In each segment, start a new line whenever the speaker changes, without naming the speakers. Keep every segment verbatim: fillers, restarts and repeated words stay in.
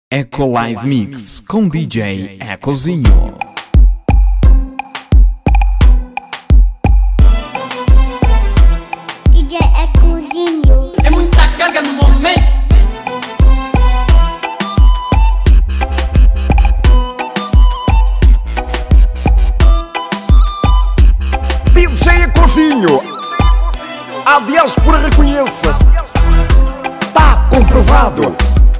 Eco Live Mix com D J Ecozinho.
D J Ecozinho.
É muita carga no momento.
D J Ecozinho. A diáspora reconheça. Tá comprovado.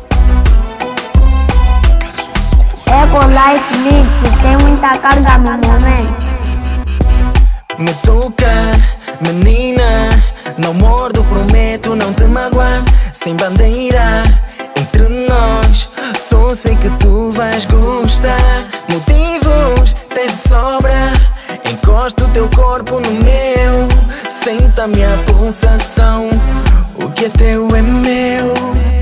Eco Live Mix tem muita carga no momento.
Me toca, menina, não mordo, prometo não te magoar. Sem bandeira, entre nós, só sei que tu vais gostar. Motivos tens de sobra, encosta o teu corpo no meu. Senta a minha pulsação, o que é teu é meu.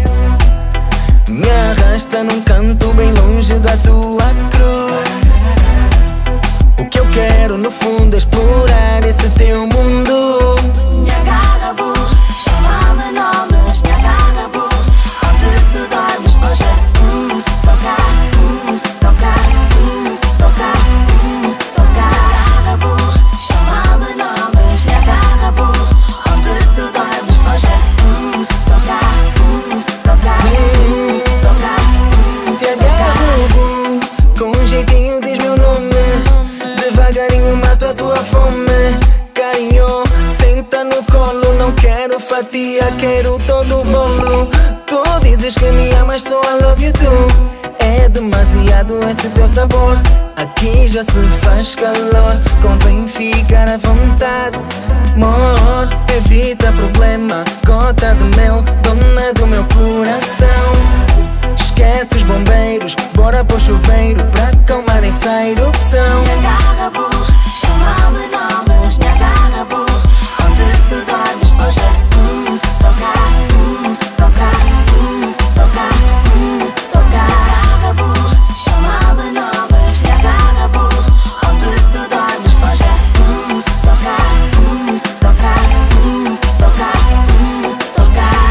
Me arrasta num canto bem longe da tua cruz. O que eu quero no fundo é explorar esse teu mundo.
Me agarra, boo, chama-me nomes. Me agarra, boo, onde tu dormes hoje é hum, tocar, hum, tocar, hum, tocar, hum, tocar. Me agarra, boo, chama-me nomes. Me agarra, boo, onde tu dormes hoje é hum, tocar, hum, tocar, hum, tocar, hum,
Te agarro, boo, com um jeitinho diz meu nome. Devagarinho mato a tua fome. Carinho, senta no colo. Não quero fatia, quero todo o bolo. Tu dizes que me amas, só I love you too. É demasiado esse teu sabor. Aqui já se faz calor, convém ficar à vontade. Amor, evita problema, gota de mel, dona do meu coração. Esquece os bombeiros, bora pro chuveiro pra acalmar essa erupção.
Me agarra, boo, chama-me nomes. Me agarra, boo, onde tu dormes hoje é hum, tocar, hum, tocar, hum, tocar, hum, tocar. Me agarra, boo, chama-me nomes. Me agarra, boo, onde tu dormes hoje é hum, tocar, hum, tocar, hum, tocar, hum, tocar.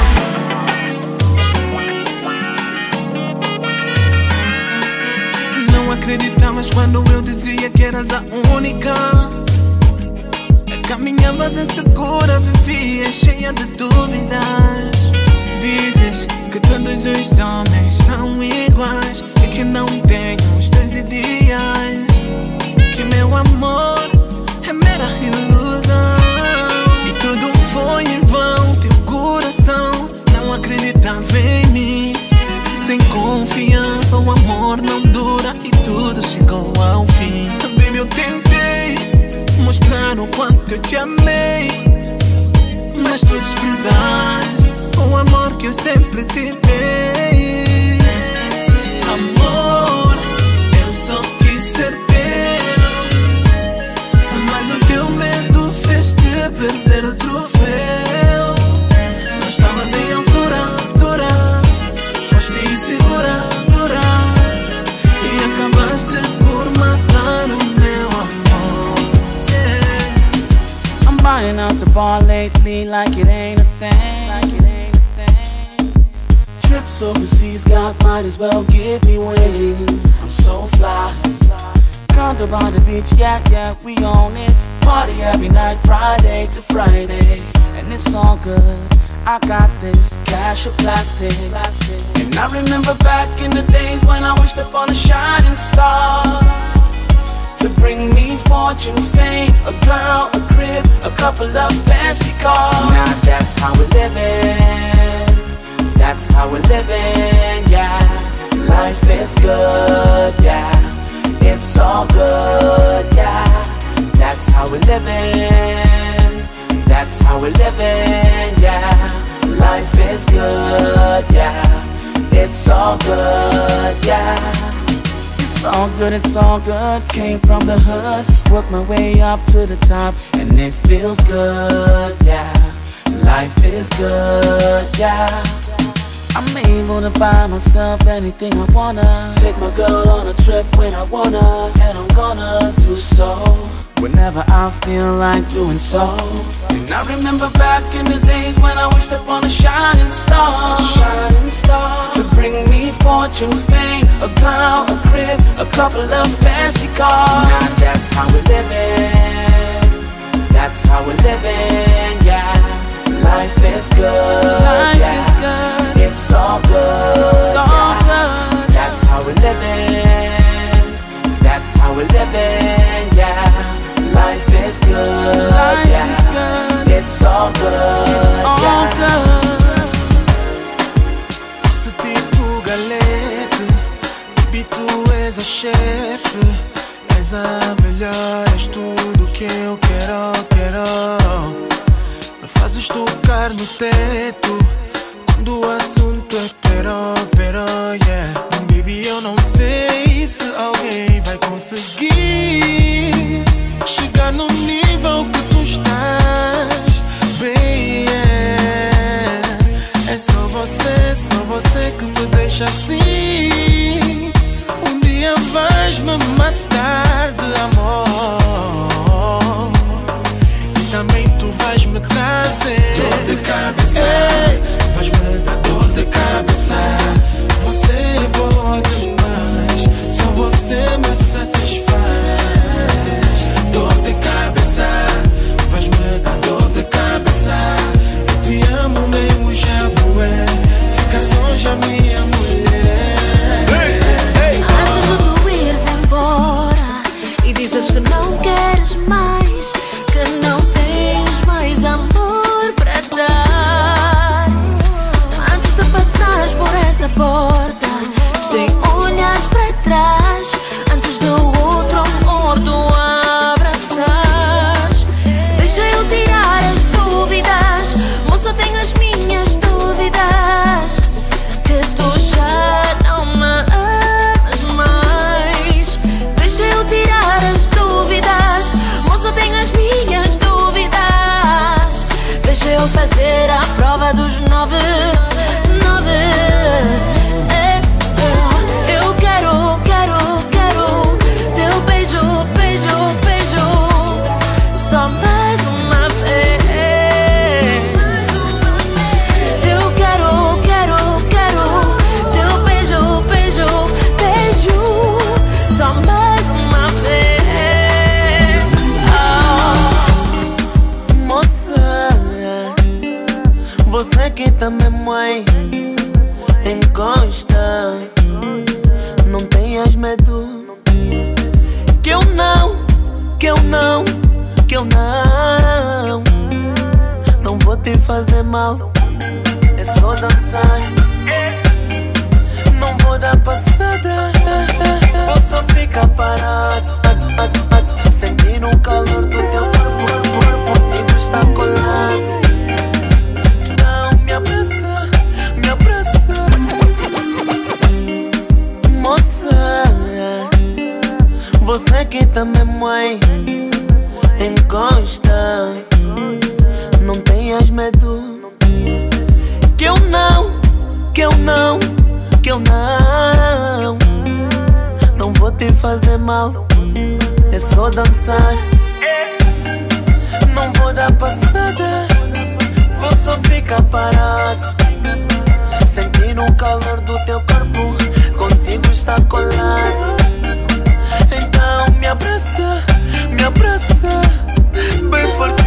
Não acreditavas quando eu dizia que eras a única. Caminhavas insegura, vivias cheia de dúvidas. Dizes que todos os homens são iguais e que não tenho os teus ideais. Que meu amor é mera ilusão e tudo foi em vão. Teu coração não acreditava em mim. Sem confiança o amor não dura e tudo chegou ao fim. Baby, eu tentei mostrar o quanto eu te amei, mas tu desprezaste o amor que eu sempre te dei. Amor, eu só quis ser teu, mas o teu medo fez-te perder o troféu. Não estavas em altura, altura, foste insegura, dura, e acabaste por matar o meu amor.
I'm buying out the bar lately like it ain't a thing, like it ain't a thing. Trips overseas, God might as well give me wings. I'm so fly. Condo by the beach, yeah, yeah, we own it. Party every night, Friday to Friday, and it's all good. I got this cash or plastic. And I remember back in the days when I wished upon a shining star to bring me fortune, fame, a girl, a crib, a couple of fancy cars. Now that's how we're living, that's how we're living, yeah. Life is good, yeah, it's all good, yeah. That's how we're living, that's how we're living, yeah. Life is good, yeah, it's all good, yeah. It's all good, it's all good. Came from the hood, worked my way up to the top, and it feels good, yeah. Life is good, yeah. I'm able to buy myself anything I wanna. Take my girl on a trip when I wanna, and I'm gonna do so whenever I feel like doing so. And I remember back in the days when I wished upon a shining star, shining star to bring me fortune. fortune, fame, a girl, a crib, a couple of fancy cars. Now that's how we're living. That's how we're living, yeah. Life is good, life yeah. is good. It's all good, it's all yeah. good. That's how we're living. That's how we're living, yeah. Life is good, life yeah. is good. It's all good, it's all yeah. good.
Esse tipo galete, baby, tu és a chefe, és a melhor, és tudo que eu quero, quero. Me fazes tocar no teto quando o assunto é pero, pero, yeah. Baby, eu não sei se alguém vai conseguir chegar no nível que tu estás, baby, yeah. É só você, só você que me deixa assim. Um dia vais me matar de amor, também tu vais me trazer dor de cabeça. Ei, vais me dar dor de cabeça. Você é boa demais, só você me satisfaz. Dor de cabeça, vais me dar dor de cabeça. Eu te amo mesmo já, bué. Ficas hoje a minha mulher. Hey, hey, oh.
Antes de tu ires embora e dizes que não queres mais, que não tens mais amor para dar. Antes de passares por essa porta, sem olhares para trás, antes do outro amor tu abraçares, deixa eu tirar as dúvidas, moço, tenho as minhas dúvidas, que tu já não me amas mais. Deixa eu tirar as dúvidas, moço, tenho as minhas dúvidas. Deixa eu fazer a prova dos nove, nove. É, é. Eu quero, quero, quero teu beijo, beijo, beijo, só mais uma vez. Eu quero, quero, quero teu beijo, beijo, beijo, só mais uma vez. Oh.
Moça, você que também mãe, encosta, não tenhas medo, que eu não, que eu não, que eu não, não vou te fazer mal, é só dançar, não vou dar passada, vou só ficar parado, sentindo o calor do teu corpo, contigo está colado. Não me abraça, me abraça, moça, você que também mãe, encosta, não tenhas medo, que eu não, que eu não, que eu não, não vou te fazer mal, é só dançar, não vou dar passada, vou só ficar parado, sentindo o calor do teu corpo, contigo está colado. Então me abraça, me abraça, bem forte.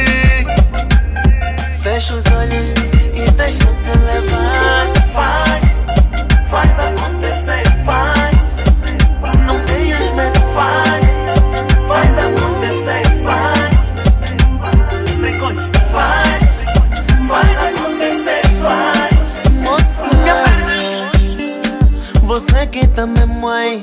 Fecha os olhos e deixa-te levar. Faz, faz acontecer, faz. Não tenhas medo, faz. Faz acontecer, faz. Me consta, faz. Faz acontecer, faz. Moça, você que também mãe,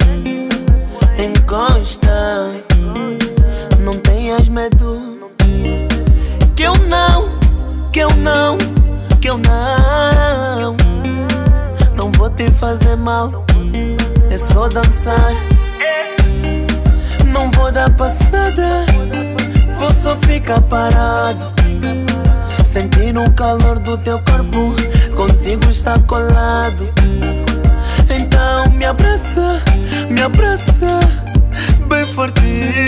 encosta, não tenhas medo, que eu não, que eu não, que eu não, não vou te fazer mal, é só dançar, não vou dar passada, vou só ficar parado, sentindo o calor do teu corpo, contigo está colado. Então me abraça, me abraça, bem forte.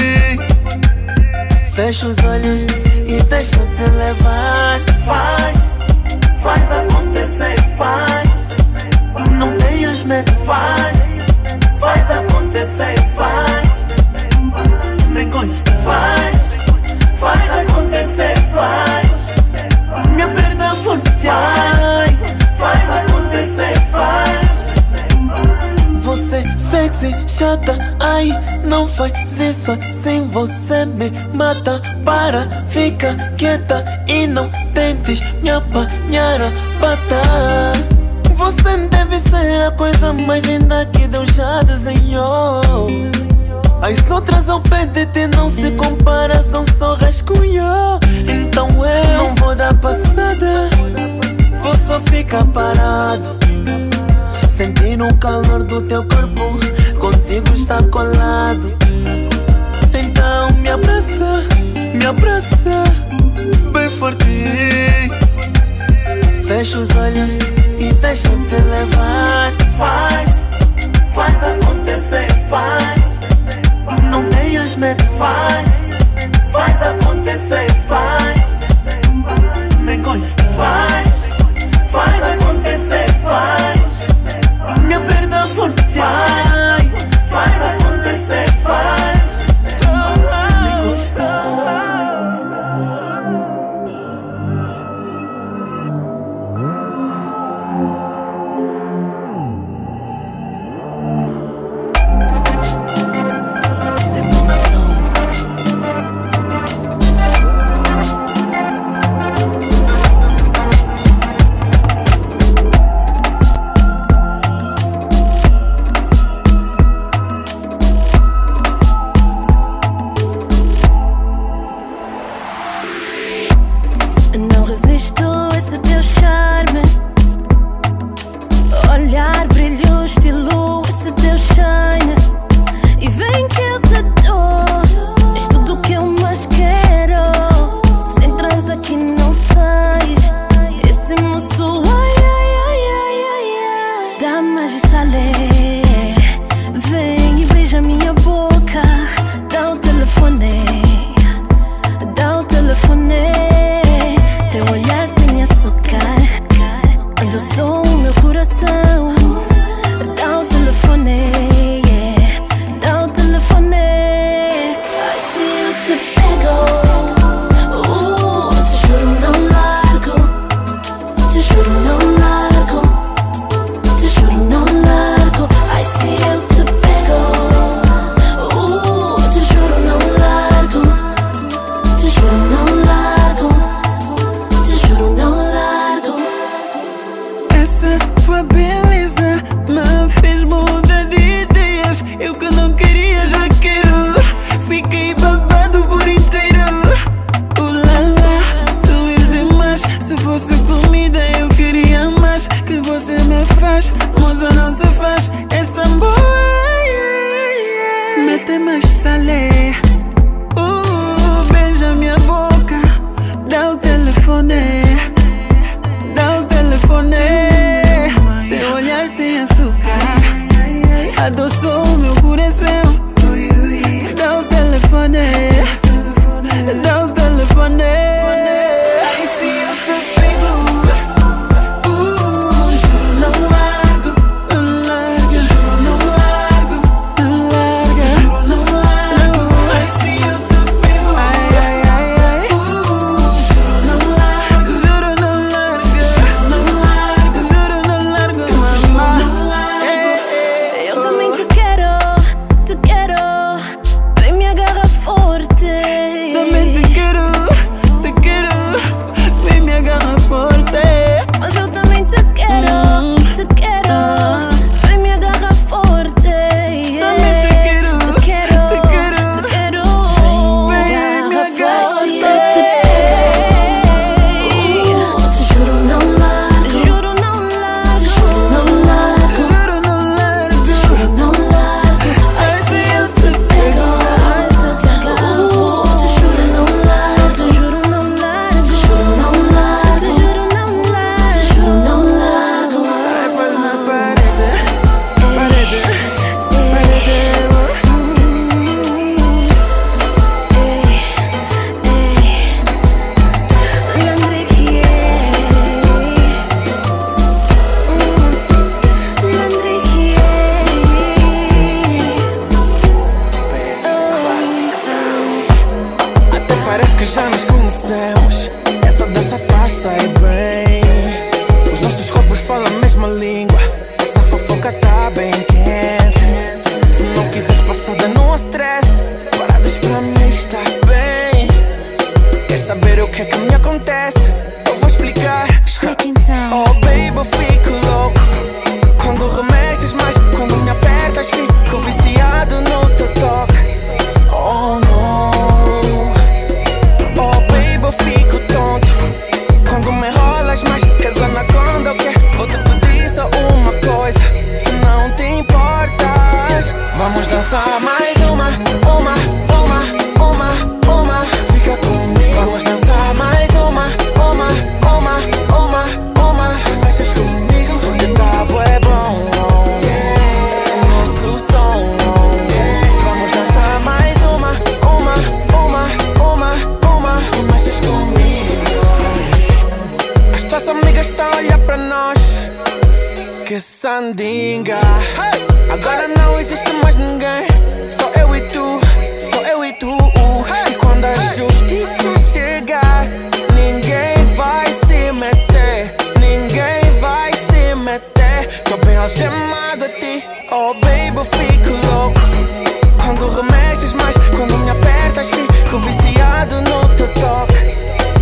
Fecha os olhos e deixa-te levar. Faz, faz acontecer, faz. Não tenhas tenhas medo, faz, faz acontecer, faz. Me consta, faz, faz acontecer, faz. Minha perda forte, vai, faz acontecer, faz. Você sexy, chata, ai, não faz isso assim, você me mata. Para, fica quieta e não tentes me apanhar a pata. Você deve ser a coisa mais linda que Deus já desenhou. As outras ao pé de ti não se comparam, são só rascunho. Então eu não vou dar passada, vou só ficar parado, sentindo o calor do teu corpo, contigo está colado. Então me abraça, me abraça bem forte. Fecha os olhos e deixa-te levar. Faz, faz acontecer, faz. Não tenhas medo, faz, faz acontecer, faz. Me consta, faz, faz acontecer, faz. Minha perda forte, vai, faz acontecer, faz. Me consta.
Não resisto a esse teu charme, olhar, brilho, estilo, esse teu shine. E vem que eu te dou, és tudo que eu mais quero. Se entras aqui não sais, esse moço, ai, ai, ai, ai, ai, ai. Dá mais de salé, vem e beija minha boca. Dá o telefone, dá o telefone. Teu olhar tem açúcar, adoçou o meu coração. Dá o telefone, yeah. Dá o telefone. Ai, se eu te pego, uh, te juro não largo. Te juro não largo. Te juro não largo. Ai, se eu te pego, uh, te juro não largo. Te juro não largo. Juro não largo.
Essa tua beleza me fez mudar de ideias. Eu que não queria, já quero. Fiquei babado por inteiro. Uh, lá, lá, tu és demais. Se fosse comida eu queria mais. Que você me faz, moça não se faz. Essa boa, mete mais salé. Uh, beija minha boca. Dá o telefone, dá o telefone. Teu olhar tem açúcar, adoçou o meu coração. Dá o telefone, dá o telefone. Ai, se eu te pego, uh, juro não largo, não larga. Juro não largo, não larga. Juro não largo. Ai, se eu te pego, ai, ai, ai, ai. Juro não largo, não largo, juro não largo, mamãe.
Eu também te quero, te quero. Vem me agarra forte.
Também te quero, te
stress. Paradas pra mim está bem. Quer saber o que é que me acontece? Eu vou explicar. Oh baby, eu fico louco quando remexes mais, quando me apertas, fico viciado no teu toque. Oh não. Oh baby, eu fico tonto quando me enrolas mais, és anaconda, o quê? Vou te pedir só uma coisa, se não te importas. Vamos dançar mais uma, uma, uma, uma, uma. Fica comigo. Vamos dançar mais uma, uma, uma, uma, uma. Mexes comigo porque tá bué bom. Yeah. Esse é o nosso som. Yeah. Vamos dançar mais uma, uma, uma, uma, uma. Mexes comigo. As tuas amigas estão a olhar pra nós. Que sandinga. Hey! Agora não existe mais ninguém. Só eu e tu, só eu e tu. Hey! E quando a justiça chegar, ninguém vai se meter. Ninguém vai se meter. Tô bem algemado a ti. Oh baby, eu fico louco quando remexes mais, quando me apertas, fico viciado no teu toque.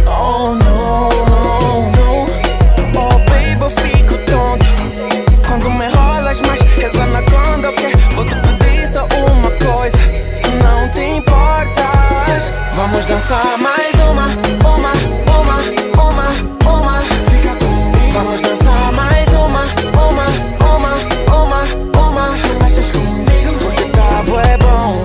Oh não, não, não. Oh baby, eu fico tonto quando me enrolas mais, és anaconda, o quê? Vou te pedir só uma coisa, se não te importas. Vamos dançar mais uma, uma, uma, uma, uma. Fica comigo. Vamos dançar mais uma, uma, uma, uma, uma. Mexes comigo porque tá bué bom.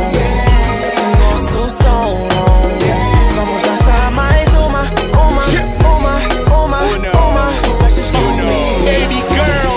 Yeah. Esse é o nosso som. Yeah. Vamos dançar mais uma, uma, uma, uma, uma. Mexes comigo.
Baby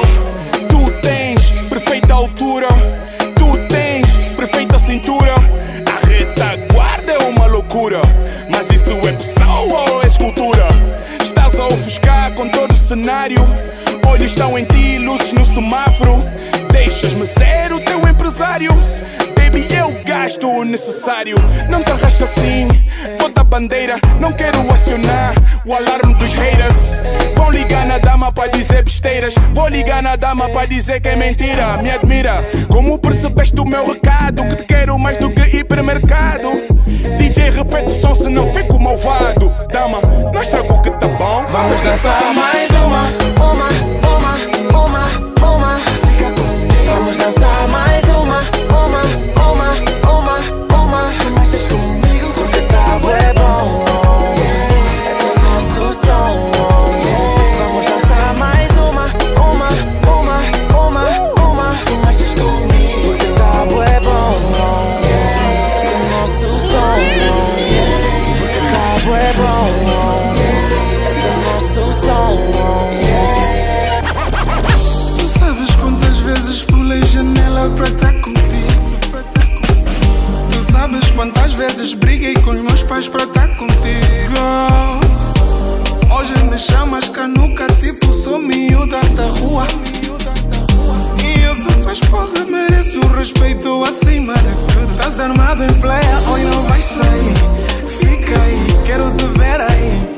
girl, tu tens perfeita altura, tu tens perfeita cintura. A retaguarda é uma loucura, mas isso é pessoa ou é escultura? Estás a ofuscar com todo o cenário. Olhos estão em ti, luzes no semáforo. Deixas-me ser o teu empresário. Baby, eu gasto o necessário. Não te arrasta assim, bota a bandeira. Não quero acionar o alarme dos haters. Vão ligar na dama pra dizer besteiras. Vou ligar na dama pra dizer que é mentira. Me admira como percebeste o meu recado, que te quero mais do que hipermercado. D J, repete o som senão fico malvado. Dama, não estraga o que tá bom.
Vamos dançar mais uma, uma, uma, uma, uma. Fica comigo. Vamos dançar mais uma, uma, uma, uma, uma. Mexes comigo porque tá bué bom. Yeah. Esse é o nosso som. Yeah. Vamos dançar mais uma, uma, uma, uma, uma. Mexes comigo porque tá bué bom. Yeah. Esse é o nosso som. Yeah. Porque tá bué bom. Yeah. Esse é o nosso som. Yeah.
Tu sabes quantas vezes pulei janela pra estar contigo? Tu sabes quantas vezes briguei com os meus pais pra estar contigo? Hoje me chamas canuca, tipo sou miúda da rua. E eu sou tua esposa, mereço respeito acima de tudo. Estás armado em playa, hoje não vais sair. Fica aí, quero te ver aí.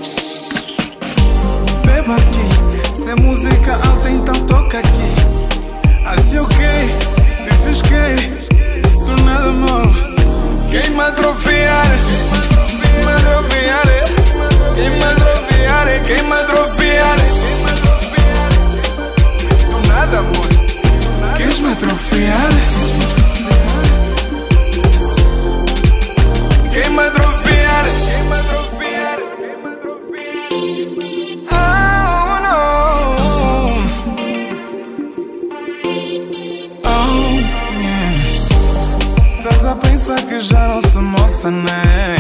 Beba aqui, se é música alta então toca aqui. Assim ok, te fisquei, tu nada mal. Quem me atrofiar, me atrofiar. Quem me atrofiar, quem me atrofiar. Tu nada amor, queres me atrofiar? Quem me atrofiar, quem me atrofiar. Oh no. Oh yeah. Estás a pensar que já não se moça, né?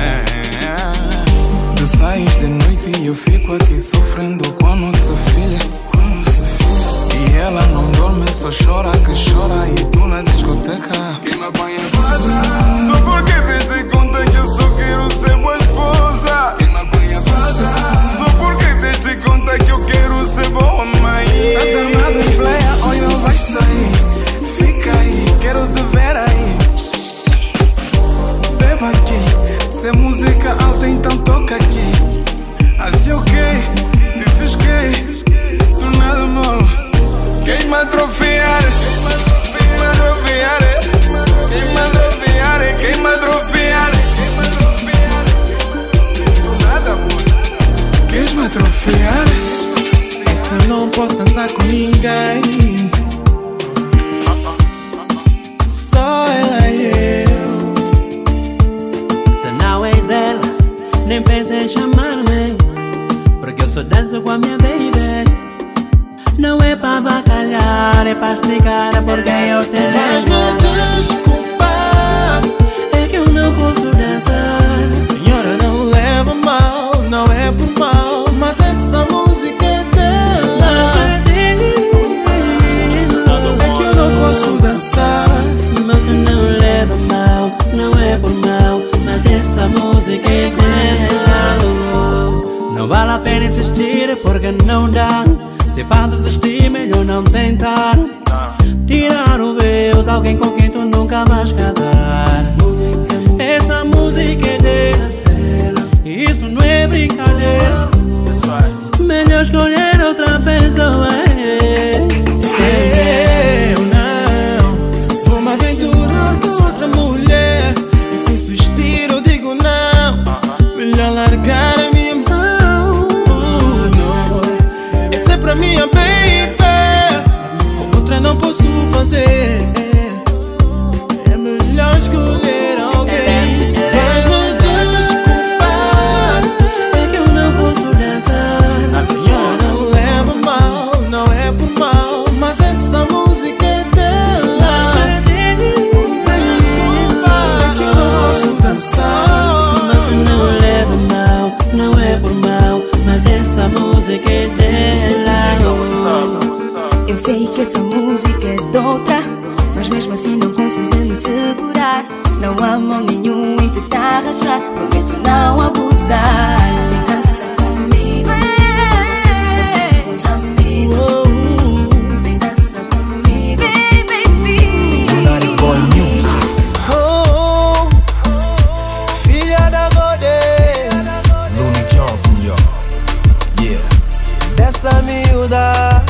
Tu sais de noite e eu fico aqui sofrendo com a nossa filha. E ela não dorme, só chora que chora. E tu na discoteca quem me apanha vaza. Só porque te conta que eu só quero ser boa esposa. Quem me apanha vaza. Só porque te conta que eu quero ser boa mãe. Estás armado em playa, hoje não vais sair. Fica aí, quero te ver aí. Beba aqui, se é música alta então toca aqui. Assim ok, te fisquei, tu nada mal. Quem me atrofiar, me atrofiar. Quem me atrofiar. confiar. Essa eu não posso dançar com ninguém. Só ela e eu.
Se não és ela, nem pensa em chamar-me, porque eu só danço com a minha baby. Não é pra bacalhar, é pra explicar porque eu te
Vais me desculpar,
é que eu não posso dançar.
senhora, não leva mal, não é por mal, mas essa música é dela. É que eu não posso dançar.
Mas não leva mal, não é por mal, mas essa música é dela. Não vale a pena insistir porque não dá. Se para desistir, melhor não tentar. Tirar o véu de alguém com quem tu nunca vais casar. Essa música é dela, isso não é brincadeira. Melhor escolher outra pessoa.
Eu não vou me aventurar com outra mulher. E se insistir eu digo não. Melhor largar a minha mão. Essa é pra minha baby, com outra não posso fazer. É melhor escolher alguém. Vais me desculpar,
É que eu não posso dançar.
a senhora não leva mal, não é por mal, mas essa música é dela. Desculpa, é que eu não posso dançar.
Mas não leva mal, não é por mal, mas essa música é dela.
Eu sei que essa música é de outra, mas mesmo assim não consigo me segurar. Não há mal nenhum em tentar rachar, prometo não abusar. Vem dançar comigo, você com os amigos. Vem dançar comigo, baby.
Oh, filha da Godê,
Looney Johnson, yo. Yeah.
dessa miúda.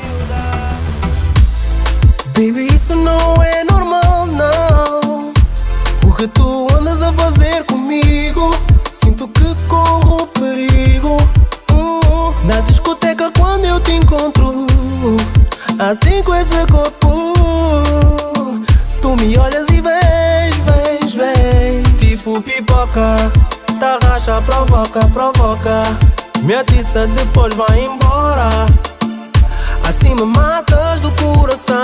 Baby, isso não é normal, não. O que tu andas a fazer comigo? Sinto que corro perigo. Hum, na discoteca quando eu te encontro, assim com esse corpo, tu me olhas e vens, vens, vens. Tipo pipoca, tá racha, provoca, provoca. Me atiça, depois vai embora. Assim me matas do coração.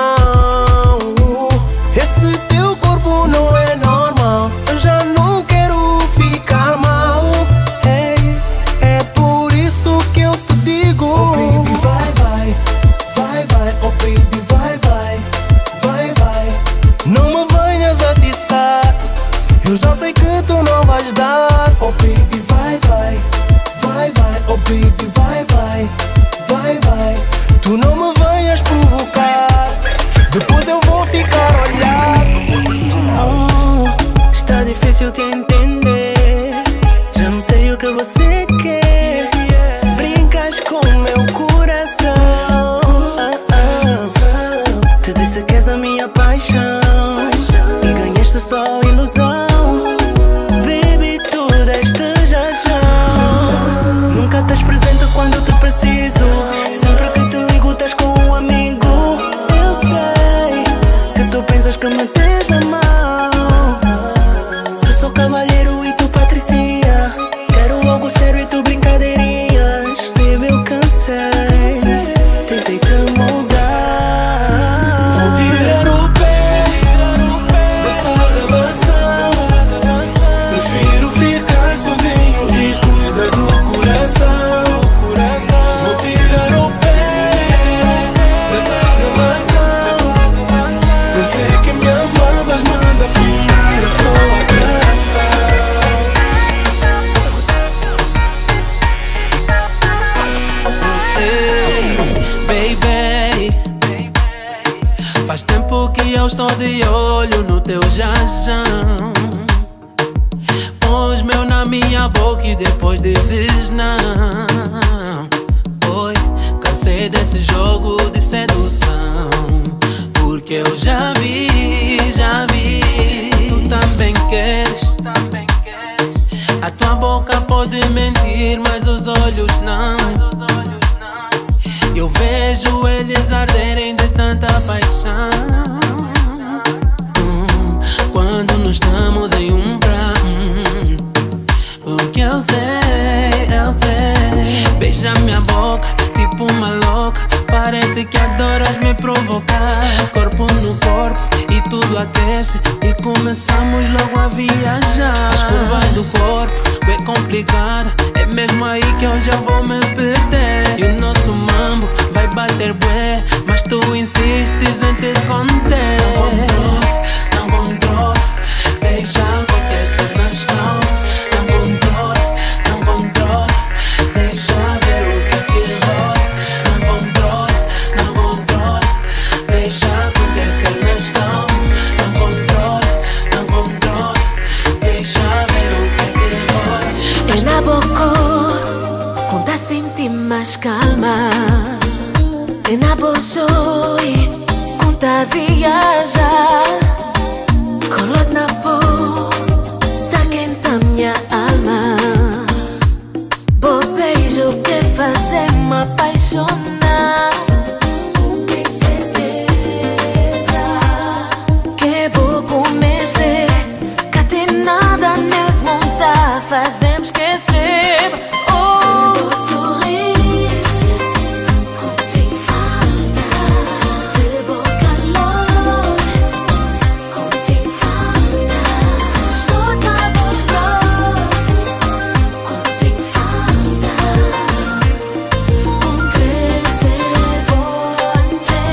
Esse teu corpo não é normal. Eu já não quero ficar mal. Hey, é por isso que eu te digo, oh baby, vai, vai, vai, vai. Oh baby, vai, vai, vai, vai. Não me venhas atiçar, eu já sei que tu não vais dar. Oh baby, vai, vai, vai, vai. Oh baby, vai, vai, vai, vai. Tu não me venhas provocar, depois eu vou ficar olhado.
Oh, está difícil te entender. Já não sei o que você quer. Brincas com meu coração. Ah, ah. Te disse que és a minha paixão e ganhaste só ilusão. Baby, tu deste já já. Nunca estás presente quando eu te preciso. Sempre que te ligo estás com um amigo. Eu sei que tu pensas que me tens na mão. Eu sou cavalheiro e tu patricia. Quero algo sério e tu brincadeirinhas. Baby, eu cansei, tentei te mudar.
Vou tirar o pé dessa relação. Prefiro ficar sozinho e cuidar do coração. Vou tirar o pé dessa relação. Pensei que me amavas, mas afinal eu sou a graça.
Hey, baby, faz tempo que eu estou de olho no teu jajão. Pões meu na minha boca e depois dizes não. Oi, cansei desse jogo de sedução, porque eu já vi, já vi. Tu também queres. A tua boca pode mentir, mas os olhos não. vejo eles arderem de tanta paixão. hum, Quando nós estamos em um pra um, porque eu sei, eu sei. Beija minha boca, tipo uma louca. Parece que adoras me provocar. Corpo no corpo e tudo aquece. E começamos logo a viajar. As curvas do corpo, bem complicada. É mesmo aí que eu já vou me perder. E o nosso mambo vai bater bué, mas tu insistes em te conter. Não controla, não controla. Deixa acontecer nas calmas. Não controla, não controla. Deixa ver o que que rola. Não controla, não controla. Deixa acontecer nas calmas. Não controla, não controla. Deixa ver o que que rola.
É na boca, quando a sentir mais calma. É na boca, quando a viajar. Colado na boca, tá quente a minha alma. Bom beijo que faz-me apaixonar. Tem certeza que vou começar. Que tem nada nesse mundo tá fazendo esquecer. Oh, meu sorriso, como tem falta de boca louca. Como tem falta, estou na voz próxima. Como tem falta, um crescer bonde.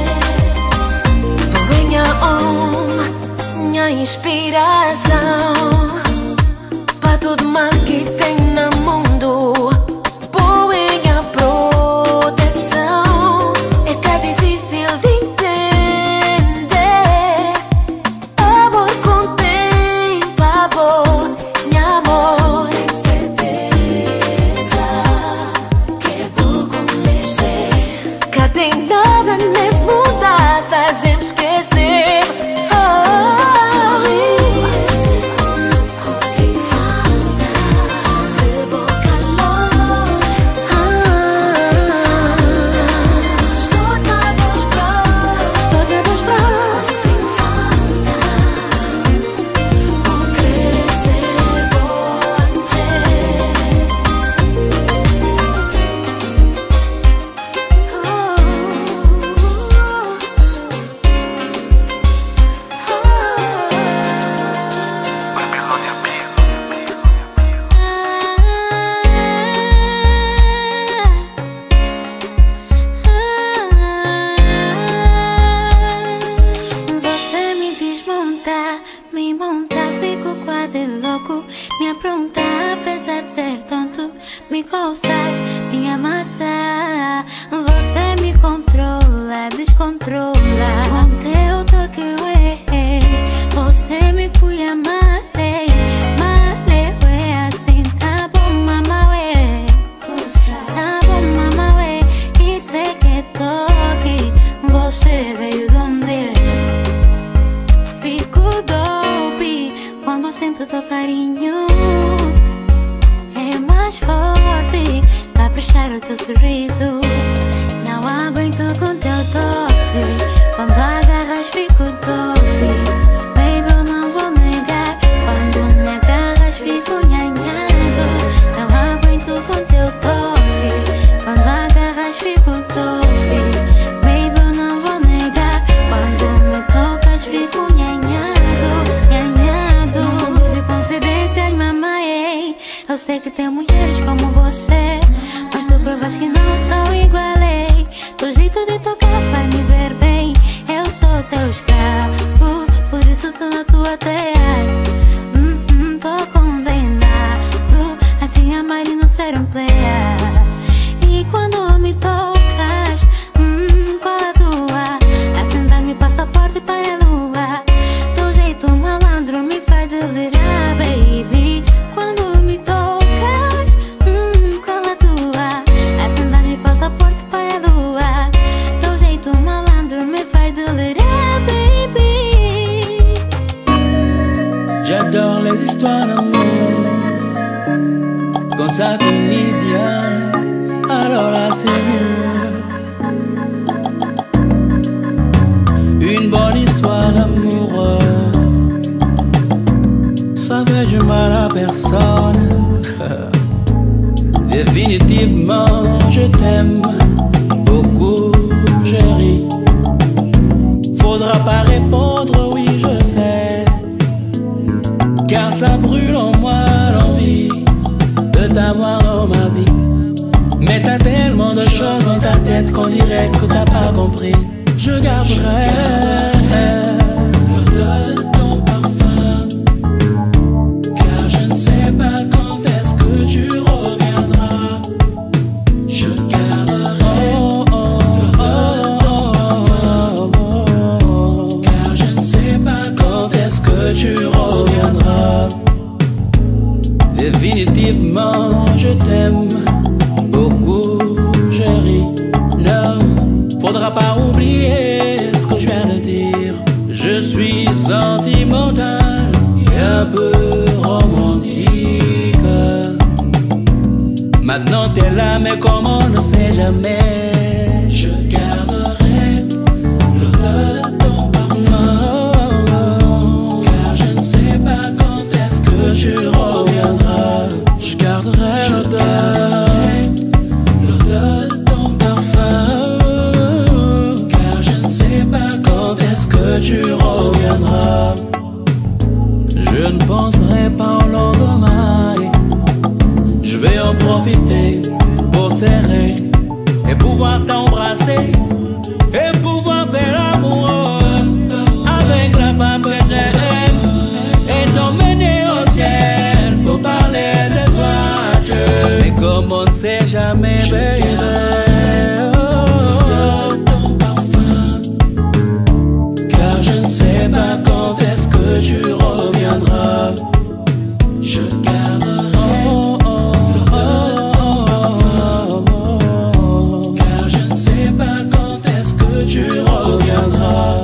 Minha alma, minha inspiração. Para todo mal que tem no mundo, boa proteção. É que é difícil de entender. Amor com tempo, amor, meu amor. Tem certeza que vou começar. Que tem nada nesse mundo a fazer esquecer. Oh, sorriso, como tem falta de boca louca. Estou na voz próxima. Estou na voz próxima. Tem falta, um crescer bonde. Você me desmonta, me monta, fico quase louco. Me apronta, apesar de ser tonto. Me coças, me amassa. Você me controla, descontrola. Com teu toque eu errei. Você me cuida, malei, malei, ué. Assim tá bom, mama, ué. Tá bom, mama, ué. Isso é que toque. Você veio de onde? Fico dope quando sinto teu carinho. É mais forte, caprichar o teu sorriso. Não aguento com teu toque. Quando agarras fico dope. Baby, eu não vou negar. Quando me agarras fico nhanhado. Não aguento com teu toque. Quando agarras fico dope. Baby, eu não vou negar. Quando me tocas fico nhanhado, nhanhado. No mundo de coincidências, mamãe. Eu sei que tem mulheres como você, mas tu provas que não sou igualei. Do jeito de tocar faz me ver bem. Eu sou teu escravo, por isso tô na tua terra. Hum, hum, tô condenado a te amar e não ser um player. E quando me tocas, hum, qual a tua? Acender-me passaporte para a lua. Do jeito malandro me faz delirar, baby. Quando me tocas, hum, qual a tua? Acender-me passaporte para a lua. Do jeito malandro me faz delirar, baby.
J'adore les histoires d'amour quand ça finit bien, alors là c'est mieux. histoire d'amoureux. Ça fait du mal à personne. Définitivement, je t'aime beaucoup, chérie. Faudra pas répondre, oui, je sais. Car ça brûle en moi l'envie de t'avoir dans ma vie. Mais t'as tellement de choses dans ta tête qu'on dirait que t'as pas compris. Je garderai l'odeur de ton parfum, car je ne sais pas quand est-ce que tu reviendras. Je garderai l'odeur de ton parfum, car je ne sais pas quand est-ce que tu reviendras. Définitivement, je t'aime beaucoup, chérie. Non, faudra pas oublier ce que je viens de dire. Je suis sentimental et un peu romantique. Maintenant t'es là, mais comme on ne sait jamais, je garderai l'odeur de ton parfum, car je ne sais pas quand est-ce que tu reviendras. Je garderai l'odeur l'odeur de ton parfum, car je ne sais pas quand est-ce que tu reviendras. Je ne penserai pas au lendemain. Je vais en profiter pour t'aimer et pouvoir t'embrasser et pouvoir faire l'amour avec la femme que j'aime et t'emmener au ciel pour parler de toi, Dieu. Mais comme on ne sait jamais, baby, oh, ton parfum, car je ne sais pas quand est-ce que tu reviendras. Je garderai oh, oh, oh, oh, oh, car je ne sais pas quand est-ce que tu reviendras.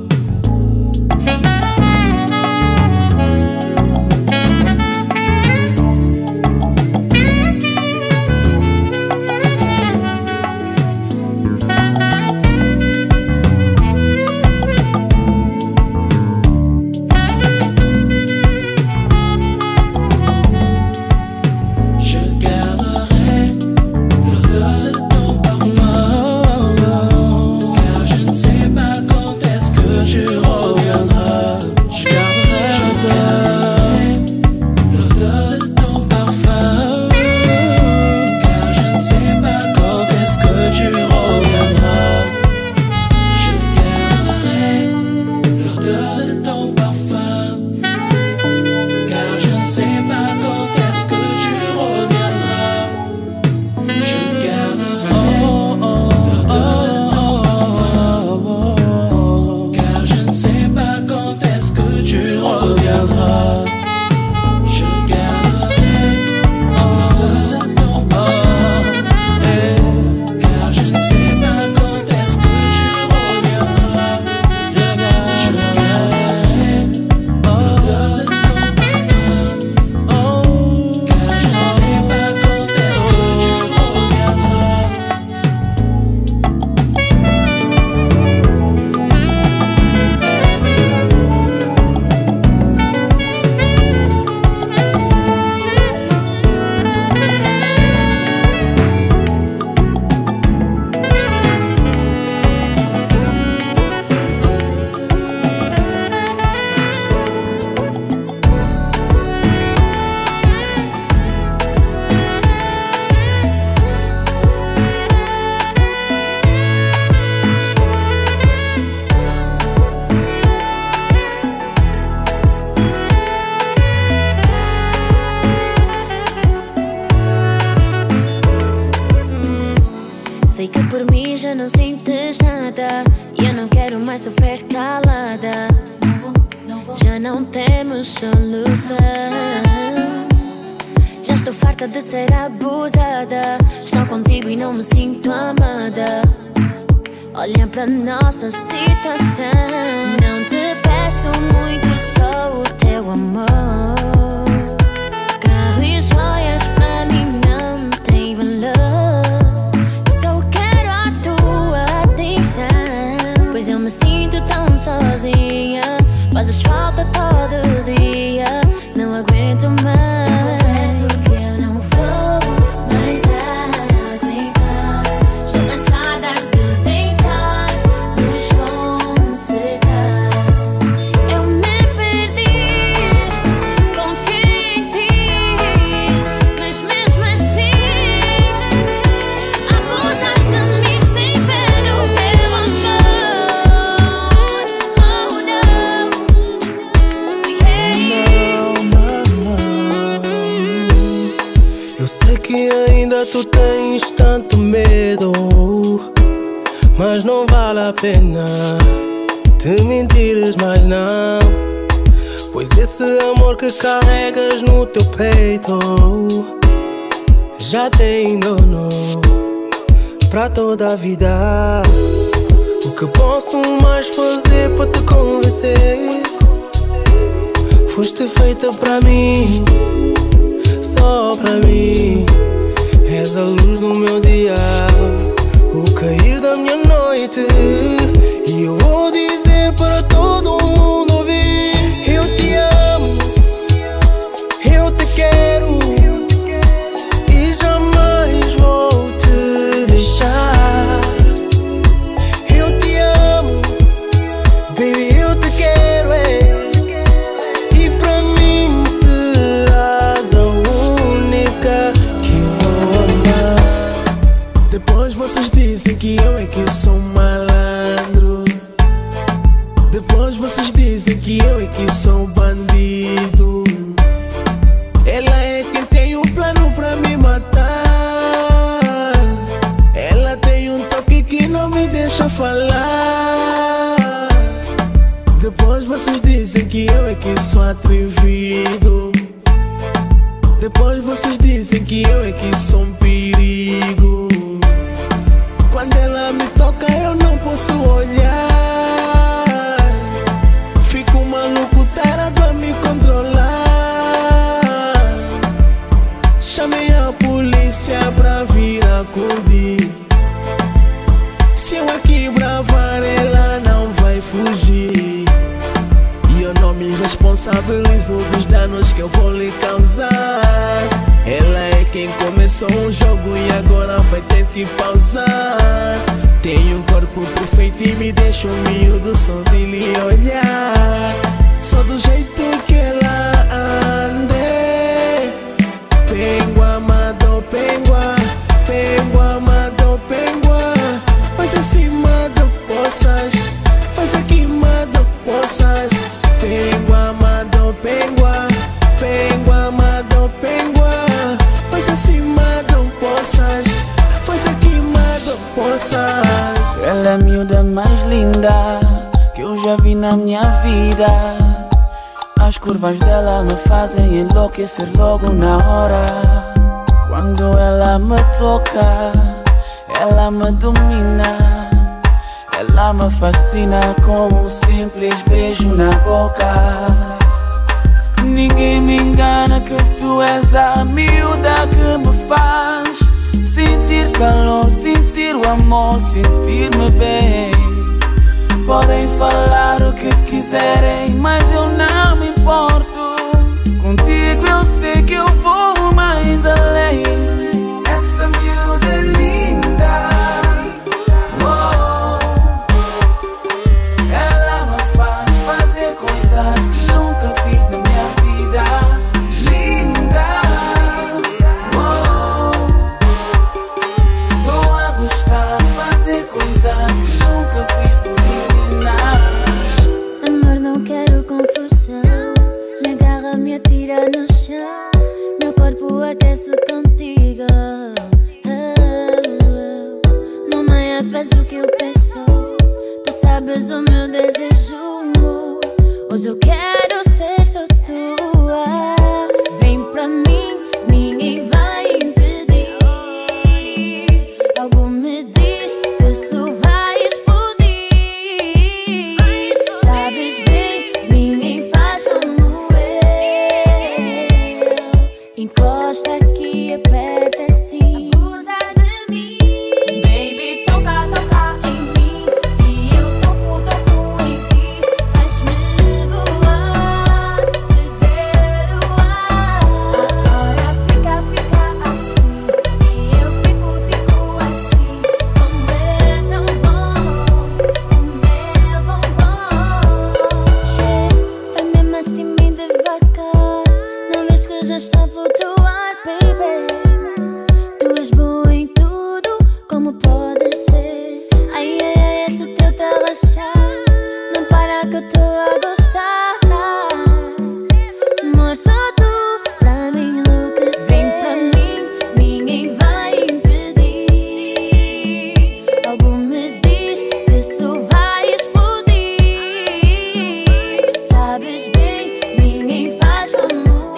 Sei que por mim já não sentes nada e eu não quero mais sofrer calada. Já não temos solução. Já estou farta de ser abusada. Estou contigo e não me sinto amada. Olha pra nossa situação. Não te peço muito, só o teu amor. Carro e joias pra mim não tem valor. Só quero a tua atenção, pois eu me sinto sinto tão sozinha. Fazes falta todo dia, não aguento mais. Confesso que eu não vou mais aguentar. Estou cansada de deitar no chão, cercar. Eu me perdi, confiei em ti, mas mesmo assim abusas de mim sem ver o meu amor. Oh não,
eu sei que ainda tu tens tanto medo, mas não vale a pena te mentires mais não. Pois esse amor que carregas no teu peito já tem dono pra toda a vida. O que posso mais fazer para te convencer? Foste feita pra mim, só pra mim. És a luz do meu dia, o cair da minha noite. E eu vou dizer para todo mundo ouvir: eu te amo, eu te quero e jamais vou te deixar. Eu te amo, baby, eu te quero, é. E pra mim serás a única que eu vou amar.
Depois vocês dizem que eu é que sou malandro. Depois vocês dizem que eu é que sou bandido. Ela é quem tem um plano pra me matar. Ela tem um toque que não me deixa falar. Depois vocês dizem que eu é que sou atrevido. Depois vocês dizem que eu é que sou um perigo. Quando ela me toca eu não posso olhar. Fico maluco, tarado a me controlar. Chamei a polícia pra vir acudir. Se eu aqui bravar ela não vai fugir. E eu não me responsabilizo dos danos que eu vou lhe causar. Ela é quem começou o jogo e agora vai ter que pausar. Tem um corpo perfeito e me deixa humilde só de lhe olhar. Só do jeito que ela anda. Pengua, amado, pengua. Pengua, amado, pengua. Faz acima do poças. Faz aqui, amado, poças. Pengua, amado, pengua. Pengua, amado, pengua. Faz acima do poças. Faz aqui, amado, poças.
Ela é a miúda mais linda que eu já vi na minha vida. As curvas dela me fazem enlouquecer logo na hora. Quando ela me toca, ela me domina. Ela me fascina com um simples beijo na boca. Ninguém me engana que tu és a miúda que me faz sentir calor, sentir o amor, sentir-me bem. Podem falar o que quiserem, mas eu não me importo. Contigo eu sei que eu vou mais além. Essa miúda é linda. Oh. Ela me faz fazer coisas que nunca fiz na minha vida. Linda. Oh. Tô a gostar de fazer coisas que nunca fiz por ensinar.
Amor, não quero confusão. Me agarra, me atira no chão. Meu corpo aquece contigo. Oh, mamãe, faz o que eu peço. Tu sabes o meu desejo. Hoje eu quero ser só tua. Vem pra mim, ninguém vai impedir. Algo me diz que isso vai explodir. Sabes bem, ninguém faz como eu. Encosta aqui, aperta assim. Abusa de mim. Baby, toca, toca em mim. E eu toco, toco em que eu tô a gostar. Amor, só tu pra mim enlouquecer. Vem pra mim, ninguém vai impedir. Algo me diz que isso vai explodir. Sabes bem, ninguém faz como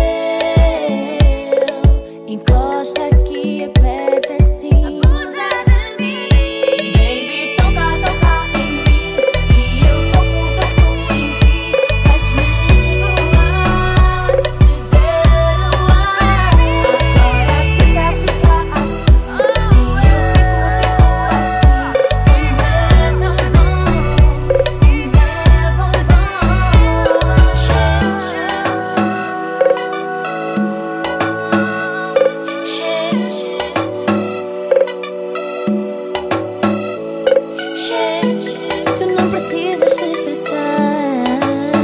eu. Encosta aqui, aperta assim. Abusa de mim. Baby, toca, toca em mim. E eu toco, toco em ti. Faz-me voar, perder o ar. Agora fica, fica assim. E eu fico, fico assim. Como é tão bom, como é bom, bom. Cheio, cheio, cheio, cheio. Tu não precisas te estressar.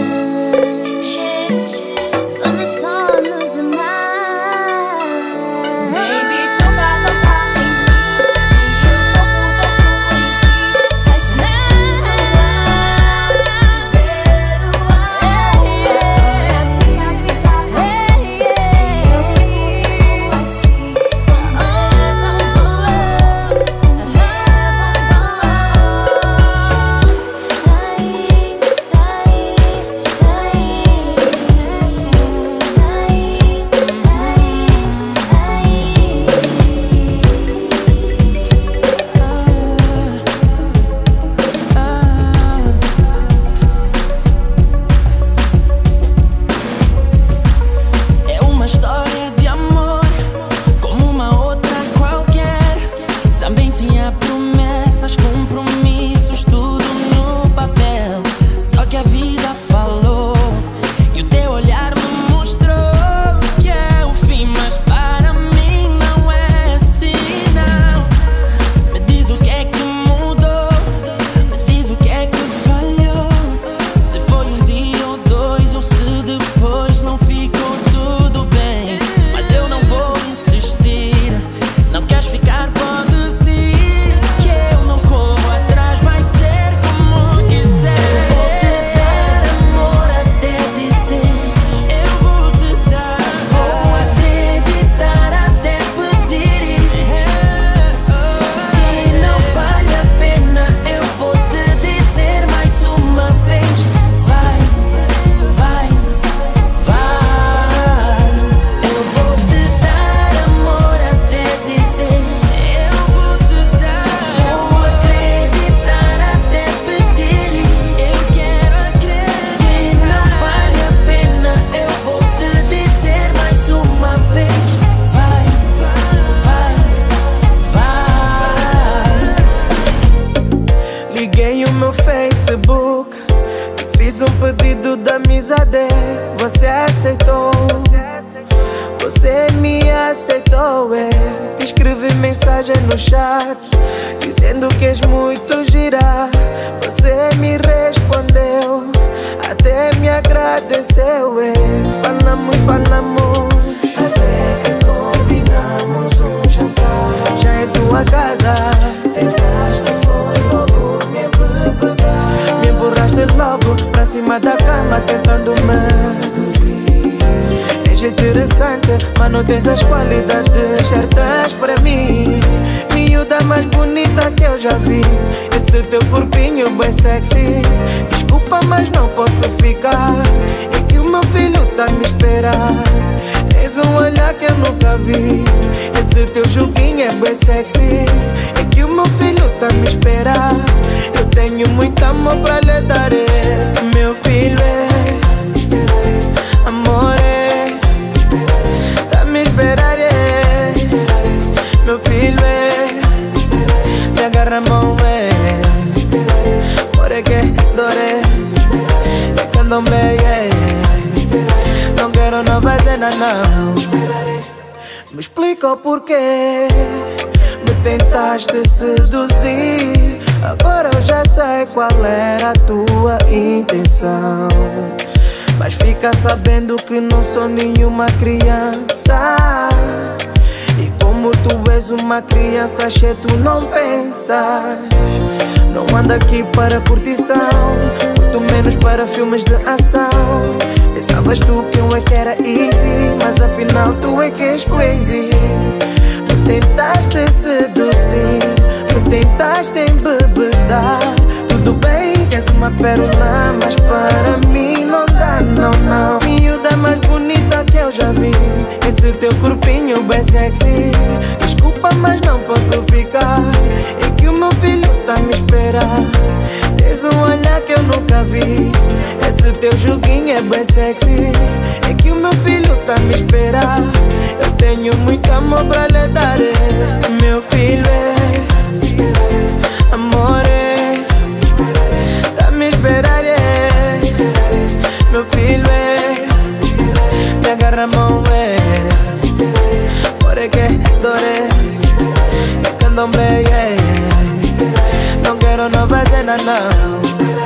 Vamos só nos amar. Baby, toca, toca em mim. E eu toco, toco em ti. Faz-me voar, perder o ar. Agora fica, fica assim. E eu fico, fico assim. Como é tão bom, como é bom, é uma história de amor, como uma outra qualquer. Também tinha promessas, compromissos, tudo no papel. Só que a vida falou e o teu olhar me mostrou que é o fim, mas para mim não é assim, não. Me diz o que é que mudou, me diz o que é que falhou. Se foi um dia ou dois, ou se depois não ficou tudo bem. Mas eu não vou insistir. Não queres ficar, podes ir. Que eu não corro atrás, vai ser como quiser. Eu vou te dar amor até dizer. Eu vou te dar. Vou acreditar até pedir. Se não vale a pena, eu vou te dizer mais uma vez. Vai, vai, vai. Eu vou te dar amor até dizer. Eu vou te dar. Vou acreditar até pedir. Eu quero acreditar. Se não vale a pena, eu vou te dizer mais uma vez. Vai, vai, vai.
Liguei o meu Facebook e fiz um pedido de amizade. Você aceitou, você me aceitou. É. Te escrevi mensagem no chat dizendo que és muito gira. Você me respondeu, até me agradeceu. É. Falamos, falamos, até que combinamos um jantar. Já em tua casa tentaste, foi logo me beber. Me empurraste logo pra cima da cama tentando me seduzir. És interessante, mas não tens as qualidades certas pra mim. Miúda mais bonita que eu já vi. Esse teu corpinho bem sexy. Desculpa, mas não posso ficar. É que o meu filho tá a me esperar. Tens um olhar que eu nunca vi. Esse teu joguinho é bem sexy. É que o meu filho tá a me esperar. Eu tenho muito amor pra lhe dar. É. Meu filho é amor, é tá a me esperar, é. Meu filho é me agarra a mão, é. Por que dore, é candomblé, é. Não quero não fazer nada, não. Me explica o porquê me tentaste seduzir. Agora eu já sei qual era a tua intenção. Mas fica sabendo que não sou nenhuma criança. E como tu és uma criança, che, tu não pensas. Não ando aqui para curtição, muito menos para filmes de ação. Pensavas tu que eu é que era easy, mas afinal tu é que és crazy. Me tentaste seduzir, me tentaste embebedar. Tudo bem que és uma pérola, mas para mim não dá, não, não. Miúda mais bonita que eu já vi, esse teu corpinho bem sexy. Desculpa, mas não posso ficar, é que o meu filho tá a me esperar. Tens um olhar que eu nunca vi, esse teu joguinho é bem sexy. É que o meu filho tá a me esperar, eu tenho muito amor pra lhe dar. Meu filho é, amor é, tá a me esperar, é. Meu filho é, me agarra a mão, é. Porque dore, candomblé, é. Não quero não fazer nada, não.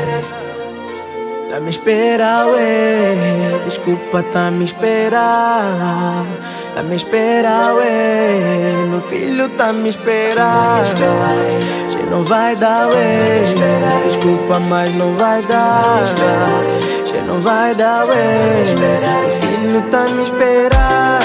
Tá me esperar, ué. Desculpa, tá me esperar. Tá me esperar, ué. Meu filho tá me esperar. Cê não vai dar, ué. Desculpa, mas não vai dar. Cê não vai dar, ué. Meu filho tá me esperar.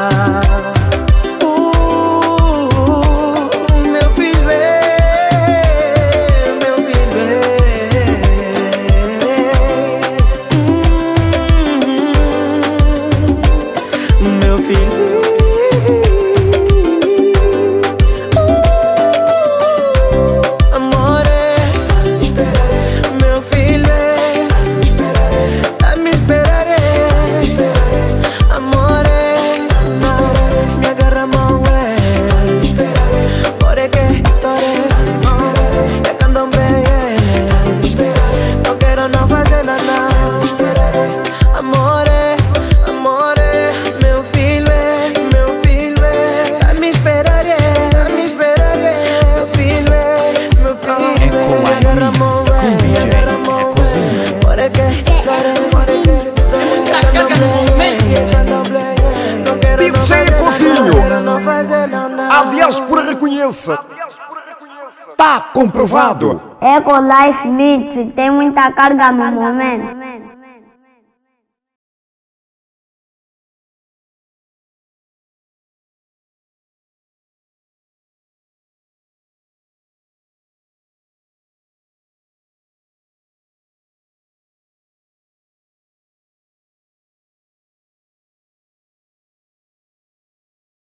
A diáspora reconheça. Tá comprovado.
Eco Life Mix tem muita carga no momento.